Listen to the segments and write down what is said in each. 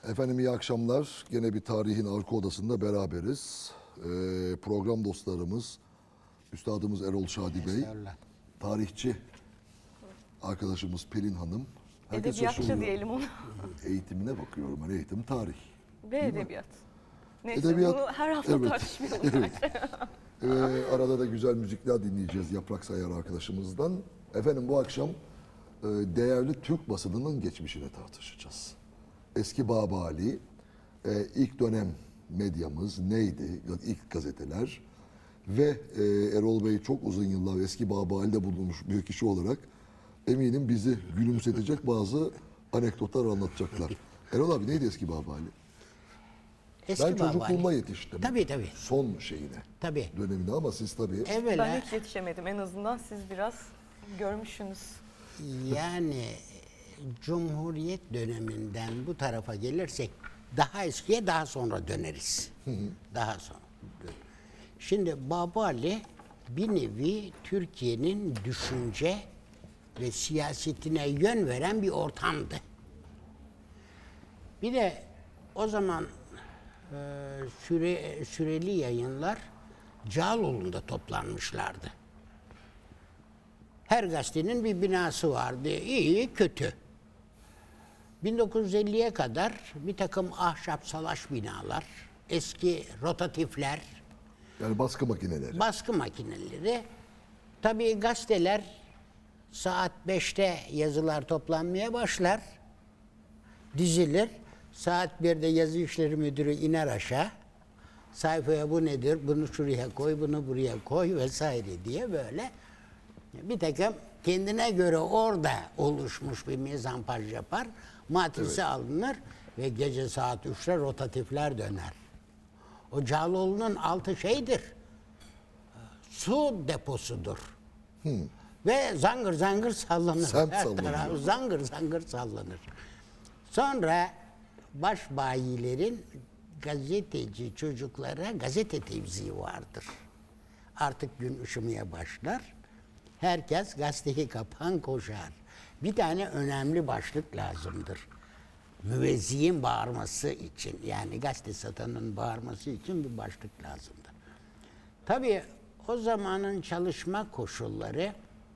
Efendim iyi akşamlar. Gene bir tarihin arka odasında beraberiz. Program dostlarımız, Üstadımız Erol Şadi Bey, tarihçi arkadaşımız Pelin Hanım. Herkes Edebiyatçı şaşırıyor. diyelim onu. Eğitimine bakıyorum. Ben eğitim tarih. Ve edebiyat. Neyse Edebiyat, bunu her hafta evet, tartışmayalım evet. bence. Arada da güzel müzikler dinleyeceğiz Yaprak Sayar arkadaşımızdan. Efendim bu akşam değerli Türk basınının geçmişini tartışacağız. Eski Babali, ilk dönem medyamız neydi? İlk gazeteler ve Erol Bey çok uzun yıllar eski Babali'de bulunmuş bir kişi olarak eminim bizi gülümsetecek bazı anekdotlar anlatacaklar. Erol abi neydi eski Babali? Eski Ben çocukluğumda Babali. yetiştim. Tabii. Son şeyine. Tabii. Döneminde ama siz tabii. Evvela Ben hiç yetişemedim. En azından siz biraz görmüşsünüz. yani Cumhuriyet döneminden bu tarafa gelirsek daha eskiye daha sonra döneriz. Daha sonra. Şimdi Babali bir nevi Türkiye'nin düşünce ve siyasetine yön veren bir ortamdı. Bir de o zaman süreli yayınlar Cağaloğlu'nda toplanmışlardı. Her gazetenin bir binası vardı. İyi, kötü. 1950'ye kadar bir takım ahşap salaş binalar, eski rotatifler, Yani baskı makineleri. baskı makineleri. Tabii gazeteler saat 5'te yazılar toplanmaya başlar, dizilir. Saat 1'de yazı işleri müdürü iner aşağı. Sayfaya bu nedir, bunu şuraya koy, bunu buraya koy vesaire diye böyle bir takım kendine göre orada oluşmuş bir mizampaj yapar. Matrisi alınır ve gece saat 3'te rotatifler döner. O Cağaloğlu'nun altı şeydir, su deposudur. Ve zangır zangır sallanır. Semt Her sallanıyor. taraf zangır zangır sallanır. Sonra başbayilerin gazeteci çocuklara gazete tevziği vardır. Artık gün ışımaya başlar. Herkes gazeteyi kapan koşar. Bir tane önemli başlık lazımdır. Müvezziğin bağırması için, yani gazete satanın bağırması için bir başlık lazımdır. Tabii o zamanın çalışma koşulları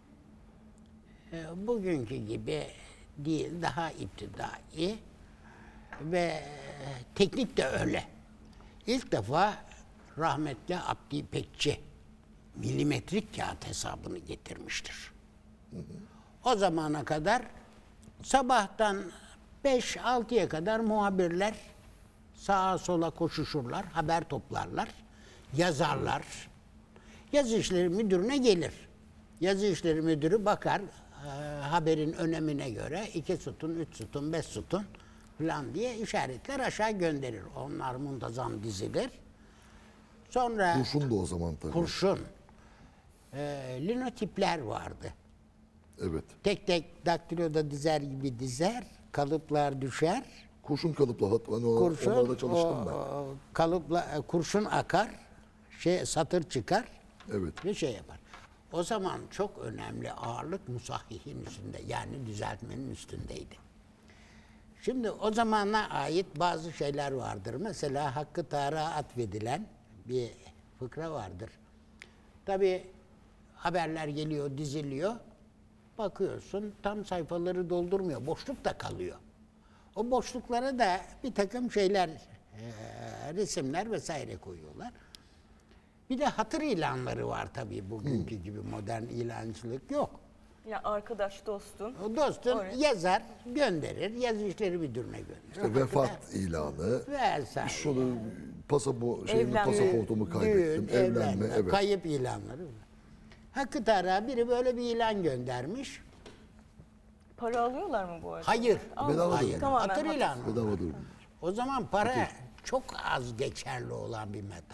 bugünkü gibi değil, daha iptidai ve teknik de öyle. İlk defa rahmetli Abdi İpekçi milimetrik kağıt hesabını getirmiştir. O zamana kadar sabahtan 5-6'ya kadar muhabirler sağa sola koşuşurlar, haber toplarlar, yazarlar. Yazı işleri müdürüne gelir. Yazı işleri müdürü bakar haberin önemine göre 2 sütun, 3 sütun, 5 sütun falan diye işaretler aşağı gönderir. Onlar muntazam dizilir. Sonra Kurşun da o zaman tabii. kurşun, linotipler vardı. Evet. Tek tek daktiloda dizer gibi dizer, kalıplar düşer. Kurşun kalıpla hani onlarda çalıştım ben. Kurşun akar, satır çıkar Evet. ve şey yapar. O zaman çok önemli ağırlık musahhihin üstünde, yani düzeltmenin üstündeydi. Şimdi o zamana ait bazı şeyler vardır. Mesela Hakkı Tarık'a atfedilen bir fıkra vardır. Tabii haberler geliyor, diziliyor. Bakıyorsun tam sayfaları doldurmuyor, boşluk da kalıyor. O boşluklara da bir takım şeyler, resimler vesaire koyuyorlar. Bir de hatır ilanları var tabii, bugünkü gibi modern ilancılık yok. Ya arkadaş, dostun. O dostun Oraya. yazar, gönderir, yazı işleri müdürüne gönderir. İşte vefat ilanı. Vesaire. Şunu Evlenme. pasaportumu kaybettim. Düğün, Evlenme. Evet. kayıp ilanları. Hakkı Tarık'a biri böyle bir ilan göndermiş. Para alıyorlar mı bu arada? Hayır. Bedava Hayır. değil. Tamamen Hatır hatır. ilanı. Bedava değil. O zaman para çok az geçerli olan bir meta.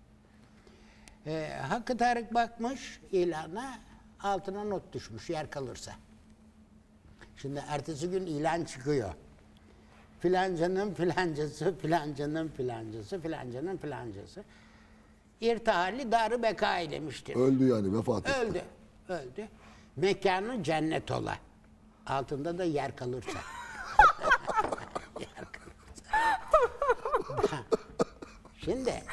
Hakkı Tarık bakmış ilana, altına not düşmüş yer kalırsa. Şimdi ertesi gün ilan çıkıyor. Filancanın filancası, filancanın filancası, filancanın filancası. İrtihali Dar-ı Beka eylemiştir. Öldü yani vefat etti. Öldü. Mekanı cennet ola. Altında da yer kalırsa. Yer kalırsa. Şimdi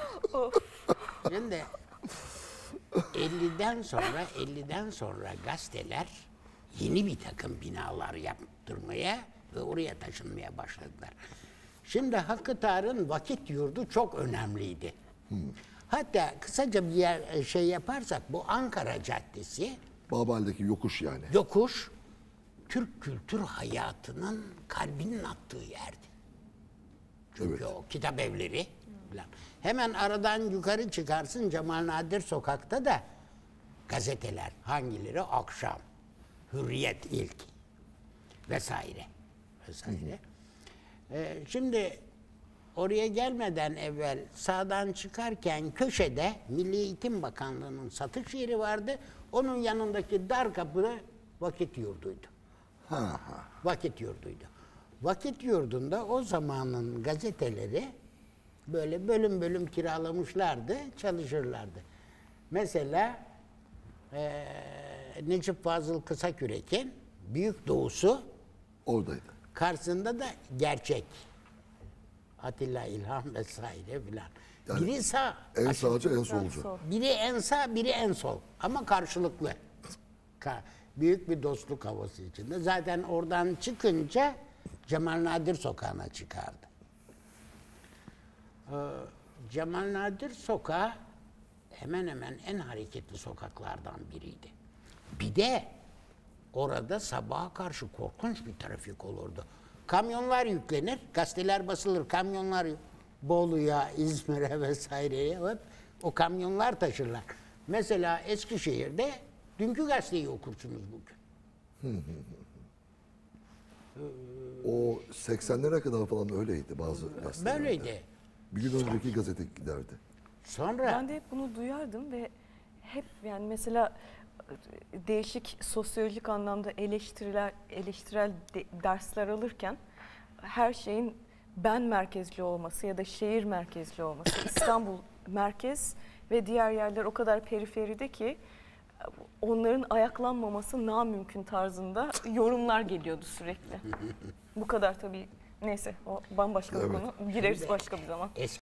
50'den sonra gazeteler yeni bir takım binalar yaptırmaya ve oraya taşınmaya başladılar. Şimdi Hakkı Tar'ın vakit yurdu çok önemliydi. Hatta kısaca bir yer yaparsak bu Ankara Caddesi Babali'deki yokuş yani. yokuş Türk kültür hayatının kalbinin attığı yerdi. Çünkü Evet. o kitap evleri falan. Hemen aradan yukarı çıkarsın Cemal Nadir Sokak'ta da gazeteler. Hangileri? Akşam, Hürriyet ilk vesaire. Şimdi oraya gelmeden evvel sağdan çıkarken köşede Milli Eğitim Bakanlığı'nın satış yeri vardı. Onun yanındaki dar kapı vakit yurduydu. Vakit yurduydu. Vakit yurdunda o zamanın gazeteleri böyle bölüm bölüm kiralamışlardı, çalışırlardı. Mesela Necip Fazıl Kısakürek'in Büyük Doğusu, Oradaydı. karşısında da Gerçek. Atilla İlhan vesaire filan. Yani Biri sağ, En sağcı en solcu. Sol. biri en sağ, biri en sol. Ama karşılıklı. Büyük bir dostluk havası içinde. Zaten oradan çıkınca Cemal Nadir Sokağı'na çıkardı. Cemal Nadir Sokağı hemen hemen en hareketli sokaklardan biriydi. Bir de orada sabaha karşı korkunç bir trafik olurdu. Kamyonlar yüklenir, gazeteler basılır, kamyonlar Bolu'ya, İzmir'e vesaireye hep o kamyonlar taşırlar. Mesela Eskişehir'de dünkü gazeteyi okursunuz bugün. O 80'lere kadar falan öyleydi bazı gazetelerde. Böyleydi. Bir gün önceki gazete giderdi. Sonra Ben de hep bunu duyardım ve hep yani mesela değişik sosyolojik anlamda eleştirel dersler alırken her şeyin ben merkezli olması ya da şehir merkezli olması, İstanbul merkez ve diğer yerler o kadar periferide ki onların ayaklanmaması namümkün tarzında yorumlar geliyordu sürekli. Bu kadar tabii. Neyse o bambaşka bir Evet. konu. Gireriz başka bir zaman.